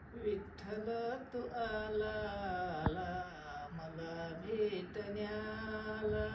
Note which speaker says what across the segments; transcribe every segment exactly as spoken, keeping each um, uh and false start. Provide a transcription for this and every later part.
Speaker 1: विठ्ठल तू आला आला मला भेटण्याला.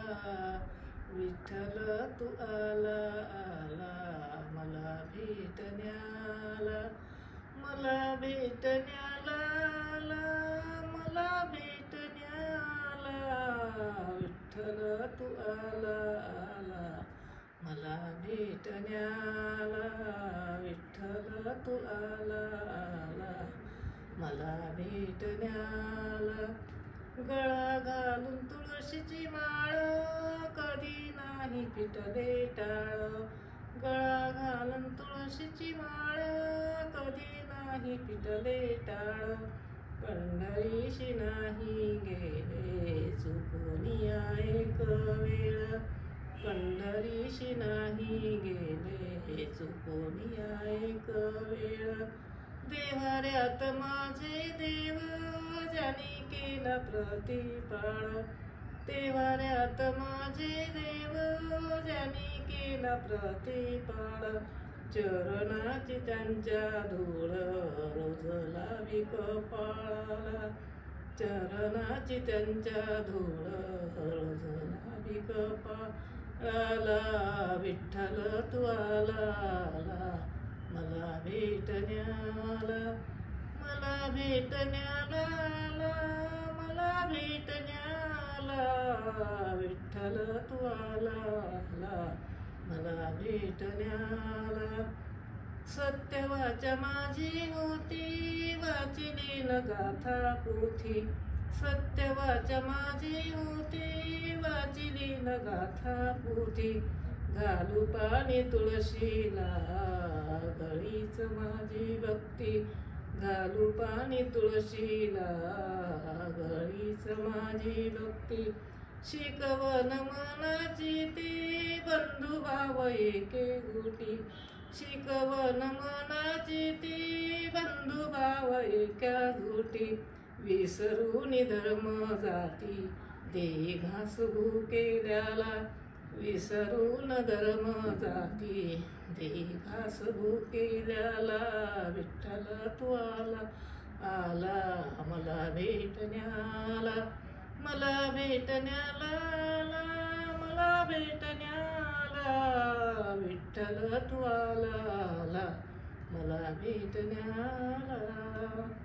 Speaker 1: विठ्ठल तू आला आला मला भेटण्याला. मला भेटण्याला आला मला भेटण्याला. विठ्ठल तू आला आला मला भेटण्याला. विठ्ठल तू आला आला मला भेटण्याला. गळा घालून तुळशीची माळ कधी नाही फिटले टाळ. गळा घालून तुळशीची माळ कधी नाही फिटले टाळ. पंढरीशी नाही गेले चुकून एक वेळ. पंढरीशी नाही गेले चुकून एक वेळ. देव्हाऱ्यात माझे देव ज्याने केला प्रतिपाळ. देव्हाऱ्यात माझे देव ज्याने केला प्रतिपाळ. चरणाची त्यांच्या धूळ रोज लावी कपाळाला. चरणाची त्यांच्या धूळ रोज लावी कपाळाला. विठ्ठल तू आला आला मला भेटण्याला. मला भेटण्याला आला मला भेटण्याला. विठ्ठल तू आला आला मला भेटण्याला. सत्यवाचा माझी होती वाचिली न गाथा पोथी. सत्यवाचा माझी होती वाचिली न गाथा पोथी. घालू पाणी तुळशीला गळीच माझी भक्ती. घालू पाणी तुळशीला गळीच माझी भक्ती. शिकवण मनाची ती बंधुभाव एके गुटी. शिकवण मनाची ती बंधुभाव एका गुटी. विसरून धर्म जाती देई घास भुकेल्याला. विसरून धर्म जाती देई घास भुकेल्याला. विठ्ठल तू आला आला मला भेटण्याला. मला भेटण्याला आला मला भेटण्याला. विठ्ठल तू आला आला मला भेटण्याला.